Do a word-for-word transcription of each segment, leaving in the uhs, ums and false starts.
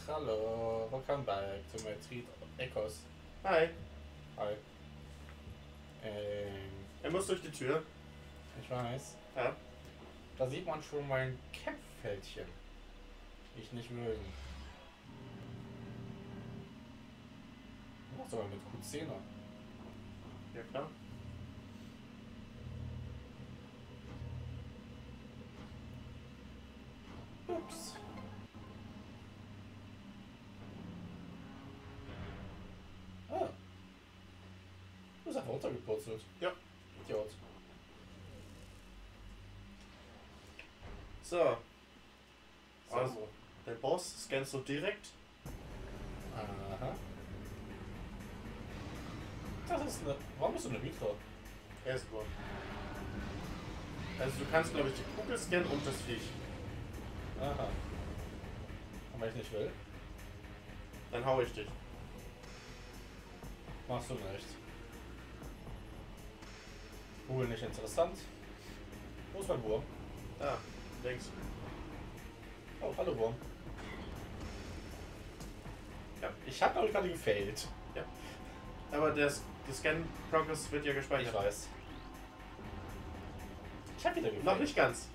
Hallo, welcome back to my Tweet Echoes. Hi. Hi. Ähm, Er muss durch die Tür. ich weiß. Ja. Da sieht man schon mein Kämpffältchen. Ich nicht mögen. Ach, sogar mit Q zehn. Ja, klar. Ups. Ah. Du bist einfach runtergepurzelt. Ja. Idiot. So. So. Also, der Boss scannst du direkt. Aha. Das ist eine. Warum bist du eine Mitra? Er ist gut. Also du kannst, glaube ich, die Kugel scannen und das Viech. Aha. Und wenn ich nicht will, Dann hau ich dich. machst du nicht. Google nicht interessant. Wo ist mein Wurm? Da, links. Oh, hallo Wurm. Ja. Ich hab glaube ich gerade gefailt. Aber der, der Scan-Progress wird ja Ich gespeichert. weiß. Ich hab wieder gefailt. Noch nicht ganz.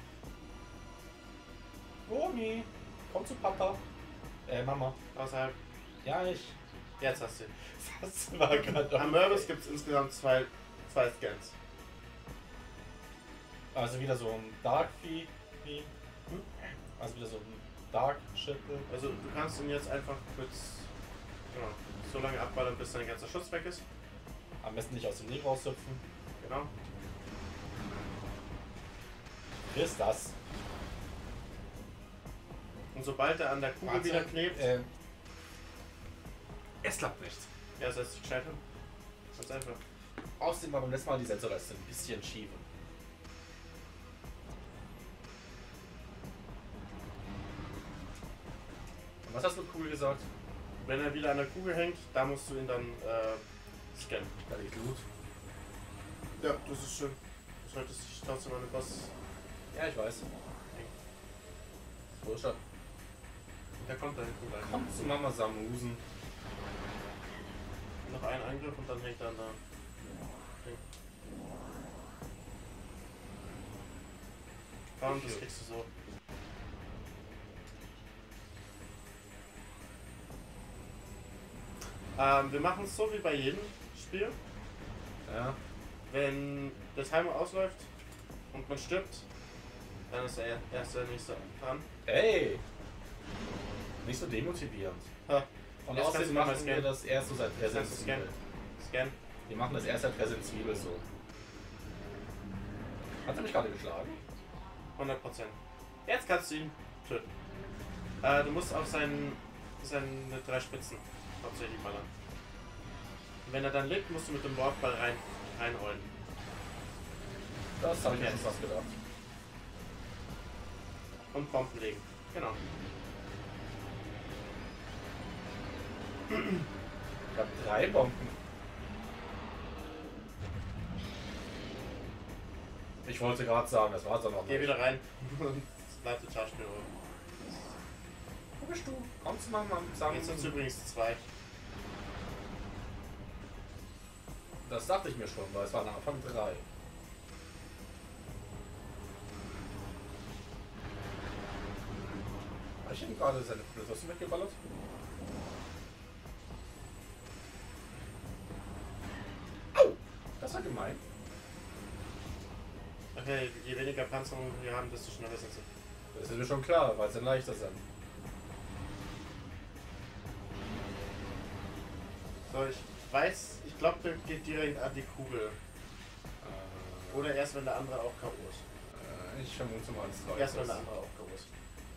Wurmi, komm zu Papa. Äh, Mama. Außerhalb. Ja, ich. Jetzt hast du. Das war gerade. Am Murvis gibt es insgesamt zwei, zwei Scans. Also wieder so ein Dark Vieh. Vieh. Hm? Also wieder so ein Dark Shit. Also du kannst ihn jetzt einfach kurz genau, so lange abballern, bis dein ganzer Schutz weg ist. Am besten nicht aus dem Leben raushüpfen. Genau. Wie ist das? Und sobald er an der Kugel wieder klebt, Äh, es klappt nicht. ja, das heißt, ich scheitern. Ganz einfach. Außerdem war beim letzten Mal die Sensorleiste ein bisschen schief. Und was hast du mit Kugel gesagt? Wenn er wieder an der Kugel hängt, da musst du ihn dann äh, scannen. Da liegt Loot. Ja, das ist schön. Du solltest dich trotzdem an den Boss. Ja, ich weiß. Wo ist er? Der kommt da hinten gleich. Komm zu Mama Samusen. Noch ein Angriff und dann hängt er an der. Ding. Komm, das kriegst du so. Ähm, wir machen es so wie bei jedem Spiel. Ja. Wenn der Timer ausläuft und man stirbt, dann ist er erst der nächste dran. Hey! Nicht so demotivierend. Ha. Und Jetzt kannst außerdem du noch mal machen wir scannen. das erst so seit Kannst du Resident scannen. Evil. Scan. Wir machen das erst seit Resident Evil so. Hat er mich gerade geschlagen? hundert Prozent. Jetzt kannst du ihn töten. Äh, du musst auf seinen, seine drei Spitzen hauptsächlich ballern. Und wenn er dann lebt, musst du mit dem Warpball rein, reinrollen. Das habe ich mir Jetzt. schon fast gedacht. Und Bomben legen. Genau. Ich habe drei Bomben. Ich wollte gerade sagen, das war's dann noch Geh nicht. wieder rein und bleib die Charge oben. Wo bist du? Kommst du mal mal sagen? Jetzt sind es übrigens zwei. Das dachte ich mir schon, weil es waren am Anfang drei. Habe ich ihm gerade seine Ressourcen weggeballert? Au! Das war gemein. Okay, je weniger Panzerung wir haben, desto schneller sind sie. Das ist mir schon klar, weil es dann leichter sind. So, ich weiß, ich glaube, der geht direkt an die Kugel. Äh, Oder erst, wenn der andere auch K O ist. äh, ich vermute mal als zweites. Erst, wenn der andere auch K O ist.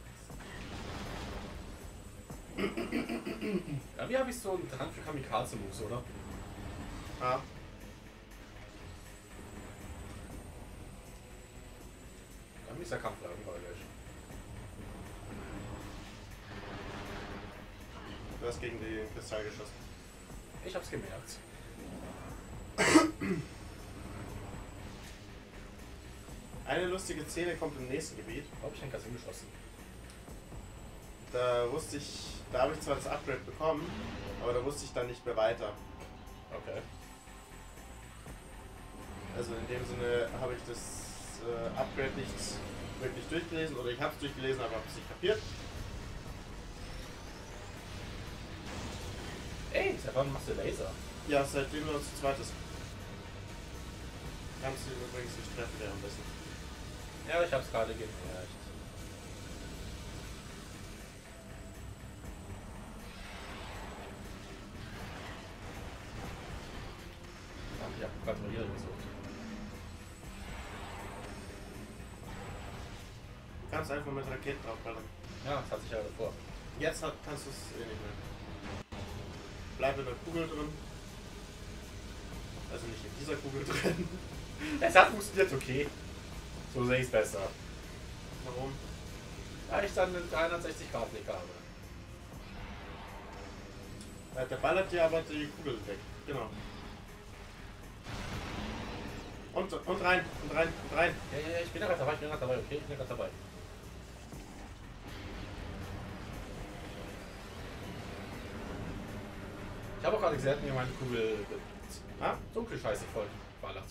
Ja, wie habe ich so einen Drang für Kamikaze-Moves, oder? Ah. Dann ist der Kampf langweilig. Du hast gegen die Kristall geschossen. Ich hab's gemerkt. Eine lustige Szene kommt im nächsten Gebiet. Wo hab ich denn gerade hingeschossen? Da wusste ich, da habe ich zwar das Upgrade bekommen, aber da wusste ich dann nicht mehr weiter. Okay. Also in dem Sinne habe ich das äh, Upgrade nicht wirklich durchgelesen, oder ich habe es durchgelesen, aber habe es nicht kapiert. Ey, seit wann machst du Laser? Ja, seitdem wir uns zu zweit ist. Kannst du ihn übrigens nicht treffen währenddessen. Ja, ich hab's gerade gemerkt. Ich hab gratuliert gesucht. Du kannst einfach mit Raketen draufballern. Ja, das hat sich ja vor. Jetzt hat, kannst du es eh nicht mehr. Bleib in der Kugel drin. Also nicht in dieser Kugel drin. Es hat funktioniert okay. So sehe ich es besser. Warum? Da ich dann einen dreihundertsechzig Grad Blick habe. Ja, der ballert dir aber die Kugel weg. Genau. Und, und rein, und rein, und rein. Ja, ja, ja, ich bin ja gerade dabei, ich bin gerade dabei, okay, ich bin gerade dabei. Ich habe auch gerade gesehen, mir meine Kugel ah, dunkel scheiße voll ballert.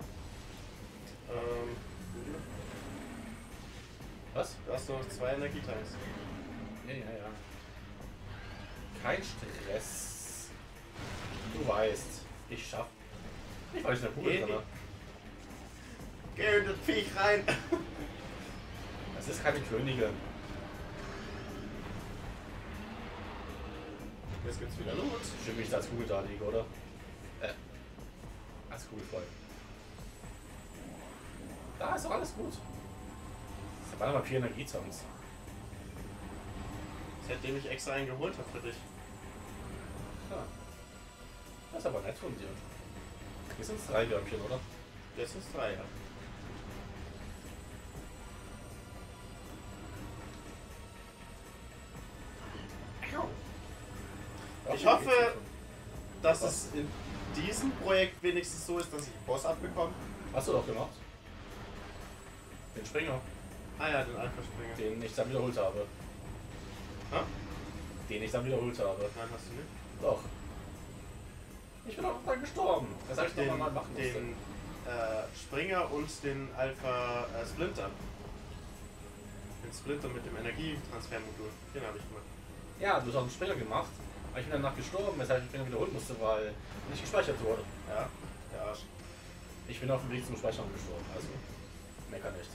Ähm, Was? du hast noch zwei Energietanks. Ja, ja, ja. Kein Stress. Du weißt, ich schaff. Ich weiß nicht, der Kugel Geh, drin. Geh in das Viech rein! Das ist keine Königin. Jetzt gibt's wieder Loot. Stimmt nicht, als Kugel da liege, oder? Äh. Als Kugel voll. Da ist doch alles gut. Das waren aber vier Energiezongs. Seitdem ich extra einen geholt habe für dich. Ja. Das ist aber nett von dir. Hier sind es drei Würmchen, oder? Das ist drei, ja. Ich hoffe, dass es in diesem Projekt wenigstens so ist, dass ich den Boss abbekomme. Hast du doch gemacht. Den Springer. Ah ja, den Alpha-Springer. Den ich dann wiederholt habe. Ha? Den ich dann wiederholt habe. Nein, hast du nicht? Doch. Ich bin auch dann gestorben. Das habe ich Den, noch mal machen müssen. den äh, Springer und den Alpha äh, Splinter. Den Splinter mit dem Energietransfermodul. Den habe ich gemacht. Ja, du hast auch einen Springer gemacht. Aber ich bin danach gestorben, weshalb ich den Springer wiederholen musste, weil nicht gespeichert wurde. Ja, der Arsch. Ich bin auf dem Weg zum Speichern gestorben, also mecker nicht.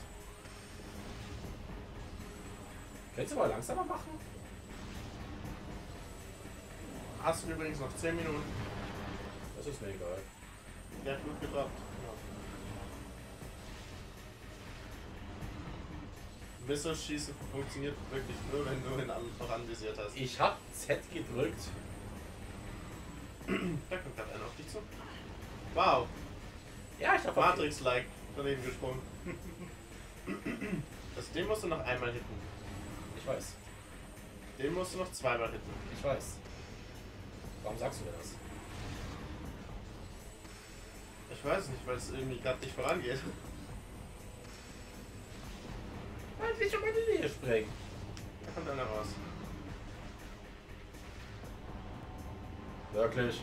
Könntest du mal langsamer machen? Hast du übrigens noch zehn Minuten? Das ist mir egal. Der hat gut gedroppt. Ja. Missile-Schießen funktioniert wirklich nur, wenn du ihn an, noch anvisiert hast. Ich hab Z gedrückt. Da kommt gerade einer auf dich zu. Wow, Ja, ich hab Matrix-like daneben gesprungen. Das, den musst du noch einmal hitten. Ich weiß. Den musst du noch zweimal hitten. Ich weiß. Warum sagst du mir das? Ich weiß nicht, weil es irgendwie gerade nicht vorangeht. Weil wir schon mal in die Nähe sprengen. Da kommt einer raus. Wirklich?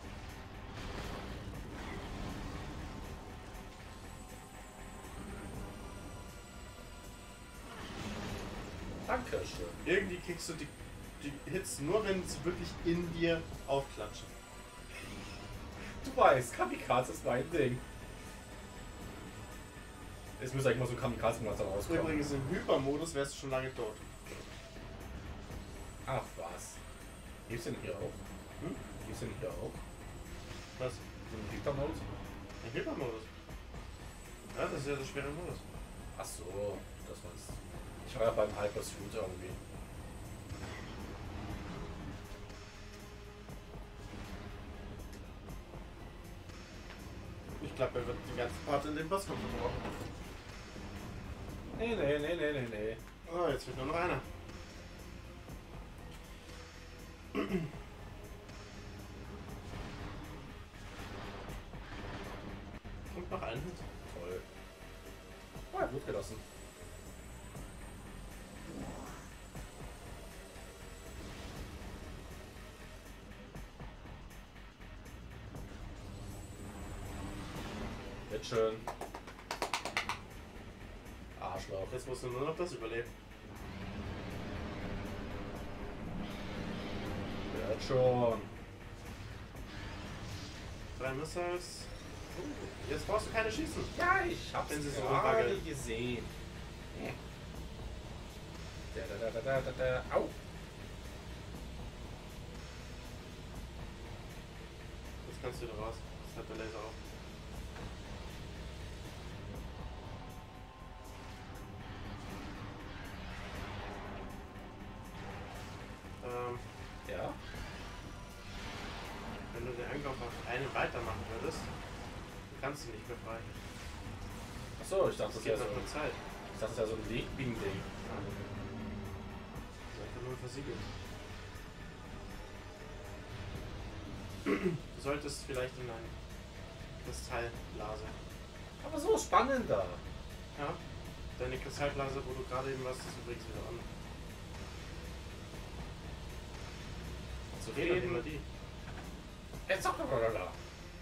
Dankeschön. Irgendwie kriegst du die, die Hits nur, wenn sie wirklich in dir aufklatschen. Du weißt, Kamikaze ist mein Ding. Es müsste eigentlich mal so ein Kamikaze-Monster rauskommen. Übrigens im Hypermodus wärst du schon lange tot. Ach was. Gibt's den hier auch? Hm? Gibt's den hier auch? Was? Den Hyper-Mode? Im Hypermodus? Ja, das ist ja der schwere Modus. Ach so, das war's. Ich war ja beim Hyper-Suit irgendwie. Ich glaube, er wird die ganze Part in den Bosskampf verbrochen. Nee, nee, nee, nee, nee, nee. Oh, jetzt wird nur noch einer. Und noch einen. Toll. Oh, er hat Blut gelassen. schön. Arschloch. Jetzt musst du nur noch das überleben. Wird schon. Drei Missiles. Uh, jetzt brauchst du keine schießen. Ja, ich hab's Wenn sie so gerade rumwackeln. gesehen. Da, da, da, da, da, da. Au! Jetzt kannst du wieder raus. Jetzt hat der Laser auf. Ähm, Ja? wenn du den Angriff auf einen weitermachen würdest, kannst du nicht mehr frei. Achso, ich dachte, Das das geht wäre nach so, der Zeit. ich dachte, das wäre so ein Legbing-Ding. Das ist einfach nur versiegelt. Du solltest vielleicht in eine Kristallblase. Aber so spannender. Ja? Deine Kristallblase, wo du gerade eben warst, ist übrigens wieder an. Zu Okay, dann nehmen wir reden. die. Jetzt doch doch doch doch.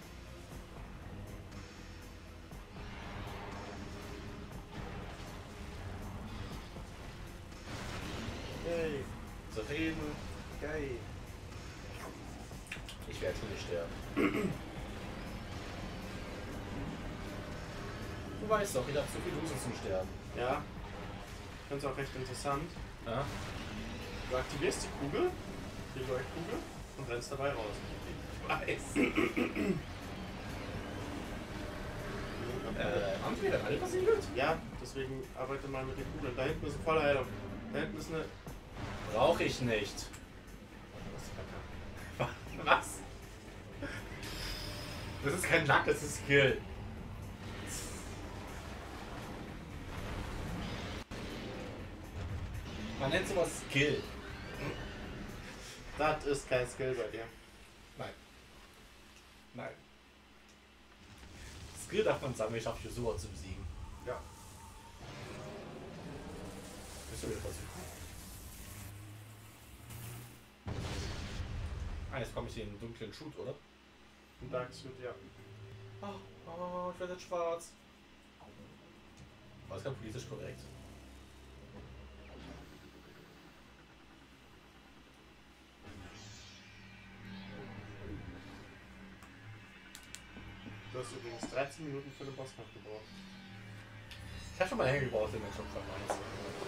Yay. Zu reden. Geil. Ich werde schon nicht sterben. Du weißt doch, ich habe zu viel Lose zum Sterben. Ja. Ich finde es auch recht interessant. Ja? Du aktivierst die Kugel, die Leuchtkugel, und rennst dabei raus. Ich weiß. äh, haben wir dann alle versiegelt? Ja, deswegen arbeite mal mit den Kugeln. Da hinten ist eine volle Heilung. Da hinten ist eine. Brauche ich nicht. Das ist Kacke. Was? Das ist kein Luck, das ist Skill. Man nennt sowas Skill. Das ist kein Skill bei dir. Nein. Nein. Skill darf man sammeln, ich habe Yusua zu besiegen. Ja. Bist du wieder versuchen? Ah, jetzt komme ich in den dunklen Shoot, oder? Ein Dark Suit, ja. Oh, oh, ich werde jetzt schwarz. Aber ist gerade politisch korrekt. Du hast übrigens dreizehn Minuten für den Bosskampf gebraucht. Ich habe schon mal länger gebraucht, den Mensch schon vermeint.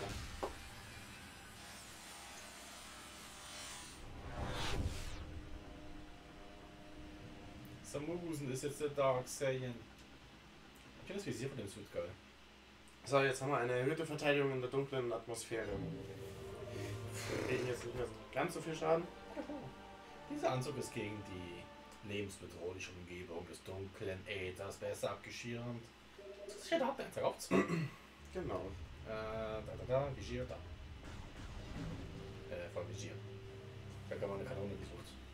Samusen ist jetzt der Dark Saiyan. Ich finde das Visier von dem Suit geil. So, jetzt haben wir eine erhöhte Verteidigung in der dunklen Atmosphäre. Wir kriegen jetzt nicht mehr so ganz so viel Schaden. Dieser Anzug ist gegen die lebensbedrohliche Umgebung des dunklen Äthers besser abgeschirmt. Das ist ja der Haupteinzug auf zwei. Genau. Äh, da, da, da, Visier, da. Äh, voll Visier. Da kann man eine Kanone gesucht.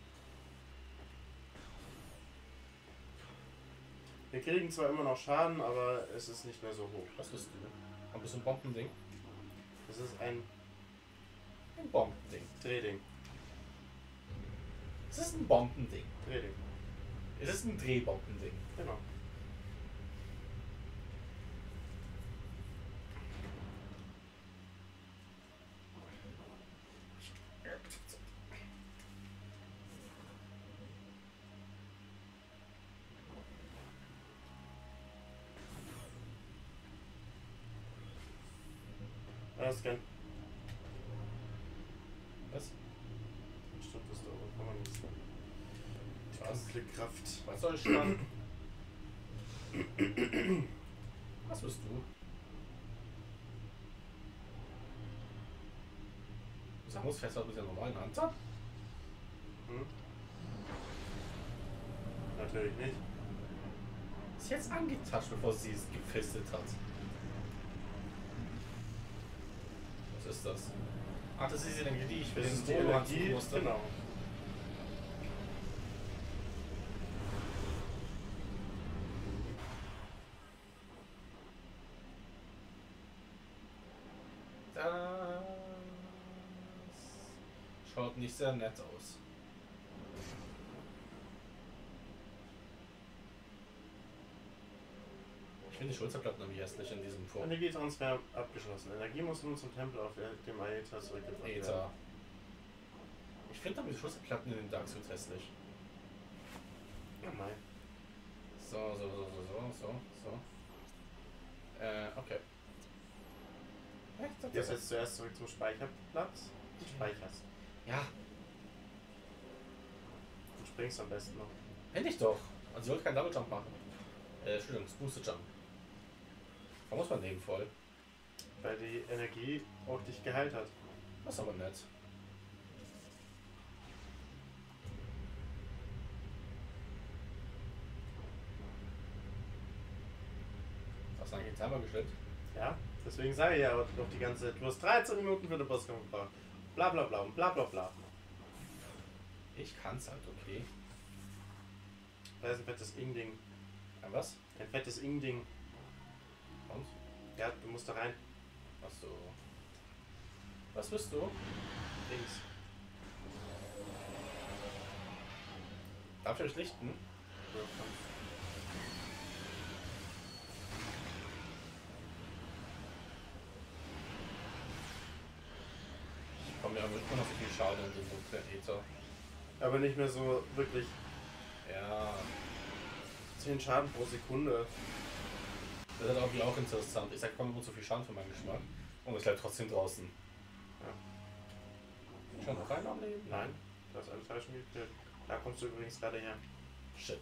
Wir kriegen zwar immer noch Schaden, aber es ist nicht mehr so hoch. Was bist du? Ein bisschen Bombending? Das ist ein Ein Bombending. Drehding. Es ist ein Bombending. Drehding. Es ist ein Drehbombending. Genau. Das kann. Was? Stimmt, das da oben kann man nicht. Was? Dunkle Kraft. Was soll ich machen? Was bist du? Ich muss festhalten mit der normalen Hand ab. Hm? Natürlich nicht. Ist jetzt angetascht, bevor sie es gefistet hat. Was ist das? Ach, das ist die Energie, die ich für Das den ist die Polo Energie. anziehen musste. Genau. Das schaut nicht sehr nett aus. Ich finde die Schulterplatten irgendwie hässlich in diesem Form. Energietransfer abgeschlossen. Energie muss nun zum Tempel auf dem Aether zurückgebracht werden. Aether. Ich finde aber die Schulterplatten in den Dark Souls hässlich. Ja, nein. So, so, so, so, so, so, so. Äh, okay. Echt? Jetzt jetzt zuerst zurück zum Speicherplatz und speicherst. Ja, Und springst am besten noch. hätte ich doch. Also ich wollte keinen Double Jump machen. Äh, Entschuldigung, das Booster Jump. Warum muss man nehmen voll? Weil die Energie auch dich geheilt hat. Das ist aber nett. Hast du eigentlich den Timer gestellt? Ja, deswegen sage ich ja auch noch die ganze Zeit, du hast dreizehn Minuten für den Bosskampf gebraucht. Bla bla bla und bla bla bla. Ich kann's halt, okay. Da ist ein fettes Ing-Ding. Ja, was? Ein fettes Ing-Ding. Und? Ja, du musst da rein. Achso. Was bist du? Links. Darf ich euch lichten? Ja, komm. Ich komme mir aber immer noch so viel Schaden in den dunklen Äther. Aber nicht mehr so wirklich Ja. zehn Schaden pro Sekunde. Das ist irgendwie auch interessant. Ich sag, kommt immer zu viel Schaden für meinen Geschmack. Und es bleibt trotzdem draußen. Ja. Schon noch rein am Leben? Nein, da ist alles falsch geklärt. Da kommst du übrigens gerade her. Shit.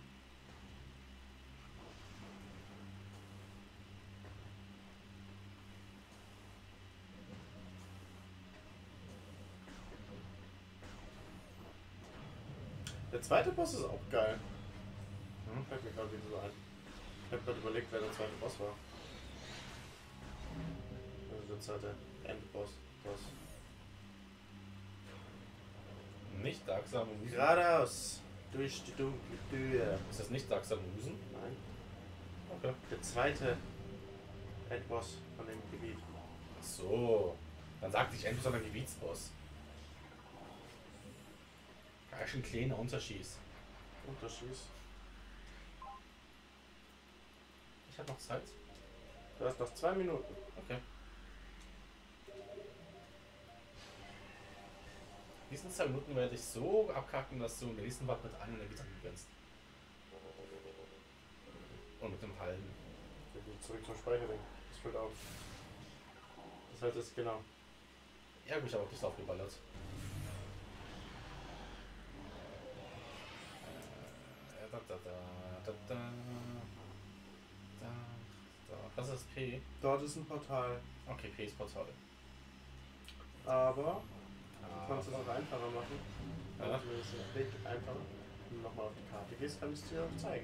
Der zweite Boss ist auch geil. Hm, fällt mir gerade wieder so ein. Ich hab gerade überlegt, wer der zweite Boss war. Also der zweite Endboss. Boss. Nicht Dark Samusen. Geradeaus. Durch die dunkle Tür. Ist das nicht Dark Samusen? Nein. Okay. Der zweite Endboss von dem Gebiet. Ach so. Dann sagte ich endlich ein Gebietsboss. Gar schon ein kleiner Unterschied. Unterschied. Ich habe noch Zeit. Du hast noch zwei Minuten. Okay. Diesen zwei Minuten werde ich so abkacken, dass du in der nächsten Part mit einem Energie gewinnst. Und mit dem halben. Wir gehen zurück zum Speicherding. Das fällt auf. Das heißt jetzt genau. Ja, gut, ich habe auch nicht aufgeballert. Äh, da, da, da, da, da, da, da. Was ist P? Dort ist ein Portal. Okay, P ist Portal. Aber Ah, du kannst es auch einfacher machen. Ja. Also ist der Weg einfacher. Wenn du nochmal auf die Karte gehst, kann ich es dir auch zeigen.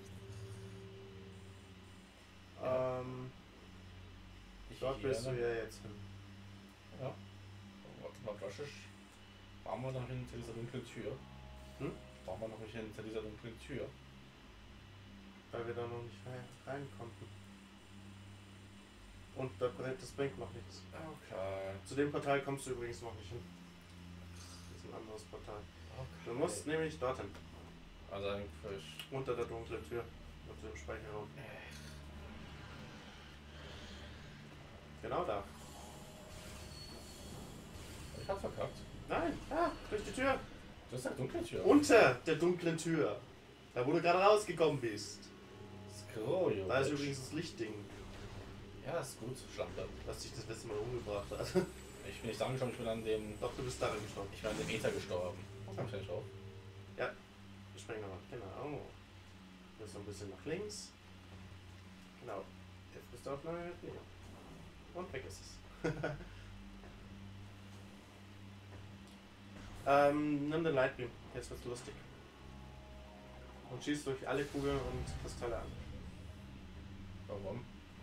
Ja. Ähm, ich dort hier, bist du ne? ja jetzt hin. Ja. Warte mal, was ist? Waren wir noch hinter dieser dunklen Tür? Hm? Waren wir noch nicht hinter dieser dunklen Tür? Weil wir da noch nicht rein, rein konnten. Und da brennt das bringt noch nichts. Okay. Zu dem Portal kommst du übrigens noch nicht hin. Das ist ein anderes Portal. okay. Du musst nämlich dorthin. Also ein Fisch. Unter der dunklen Tür. Unter dem Speicherraum. Genau da. Ich hab verkackt. Nein, ah, durch die Tür. Du hast eine dunkle Tür. Unter der dunklen Tür. Da wo du gerade rausgekommen bist. Skrojo. Da ist übrigens das Lichtding, Ja, ist gut. Schlampe. was dich das letzte Mal umgebracht hat. Ich bin nicht angeschaut, ich bin an dem. Doch, du bist darin gestorben. Ich bin an dem Äther gestorben. Komm ich nicht drauf. Wir springen nochmal. Genau. Das ist ein bisschen nach links. Genau. Jetzt bist du auf neue Nähe. Und weg ist es. ähm, nimm den Lightbeam. Jetzt wird's lustig. Und schießt durch alle Kugeln und Kristalle an. Warum?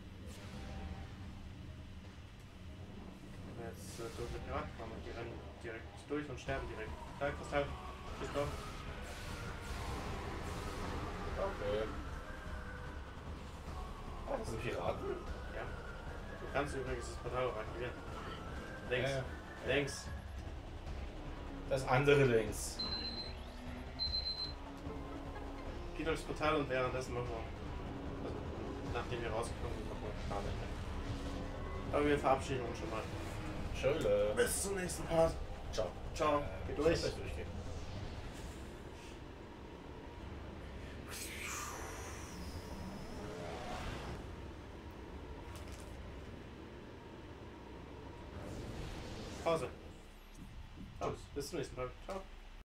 Jetzt äh, durch den Pirat kommen und die rennen direkt durch und sterben direkt. Da, Kristall. Schießt drauf. Okay. Ah, das sind Piraten? Ja. Du kannst übrigens das Portal auch aktivieren. Links. Ja, ja. Links. Das andere links. Geh durchs Portal und währenddessen machen wir. Also, nachdem wir rausgekommen sind, nochmal Schade. Aber wir verabschieden uns schon mal. Schöne. Bis zum nächsten Part. Ciao. Ciao. Äh, Geh durch. ich muss gleich durchgehen. Pause. Ciao. Tschüss. Bis zum nächsten Mal. Ciao.